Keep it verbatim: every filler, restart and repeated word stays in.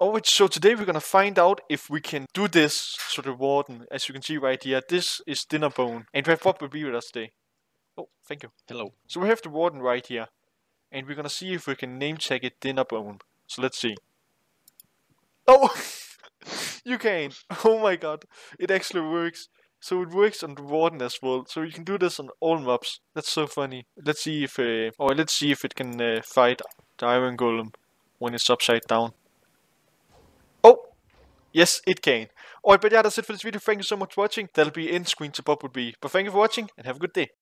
Alright, so today we're gonna find out if we can do this to the warden. As you can see right here, this is Dinnerbone. And we have Bob will be with us today. Oh, thank you. Hello. So we have the warden right here. And we're gonna see if we can name tag it Dinnerbone. So let's see. Oh! You can! Oh my god. It actually works. So it works on the warden as well. So you can do this on all mobs. That's so funny. Let's see if, uh, or let's see if it can uh, fight the Iron Golem when it's upside down. Oh! Yes, it can. Alright, but yeah, that's it for this video. Thank you so much for watching. That'll be end screen to Bob would be. But thank you for watching and have a good day.